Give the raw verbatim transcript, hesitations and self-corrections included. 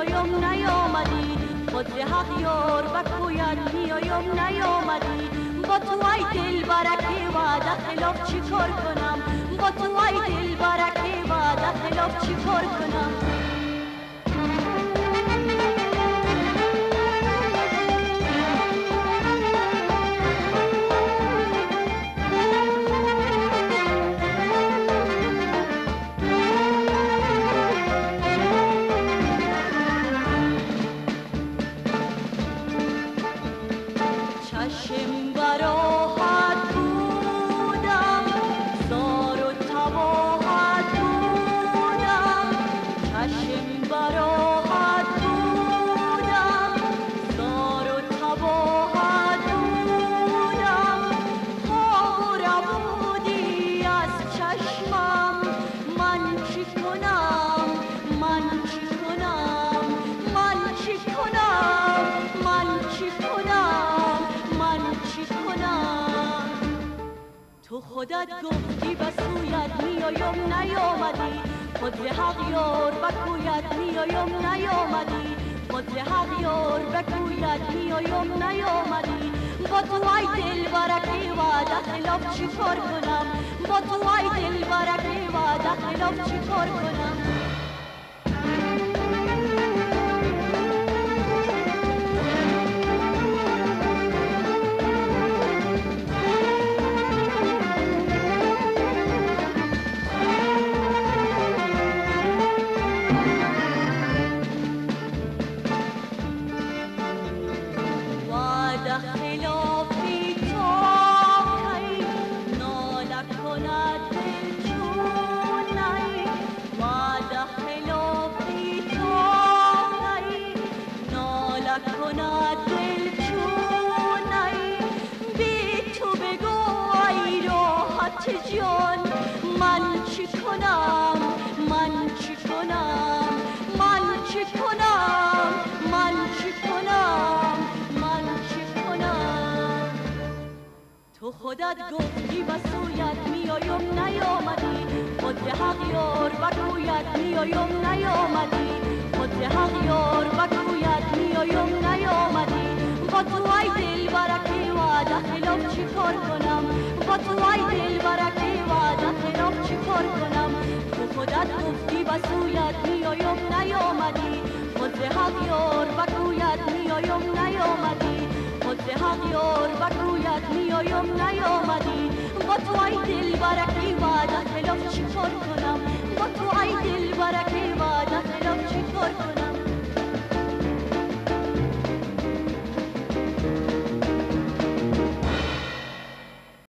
میایم نیامدی خود حق یار بگوید میایم نیامدی با تو ای دل برکه وعده خلاف چی کار کنم با تو ای دل برکه وعده خلاف چی کار کنم چشم براحت بودم زار و تباهت بودم چشم براحت بودم زار و تباهت بودم خواه بودی از چشمم من چی کنم من چی کنم من چی کنم من چی کنم تو خودت گفتی به سویت میایم نیامدی خود حق یار بگوید میایم نیامدی خود حق یار بگوید میایم نیامدی با تو ای دل برکه وعده خلاف چی کار کنم با تو ای دل برکه وعده خلاف چی کار کنم خلافی تو کی ناله کند دل چونی وعده خلافی تو کی ناله کند دل چونی بی تو بگو ای راحت جان من چی کنم من چی کنم من چی کنم من چی کنم من چی تو خودت گفتی به سویت میایم نیامدی خود حق یار بگوید میایم نیامدی خود حق یار بگوید میایم نیامدی با تو ای دل برکه وعده خلاف چی کار کنم با تو ای دل برکه وعده خلاف چی کار کنم تو خودت گفتی به سویت میایم نیامدی خود حق یار بگوید میایم نیامدی خود حق یار بگوید میایم نیامدی با تو ای دل برکه وعده خلاف چی کار کنم با تو ای دل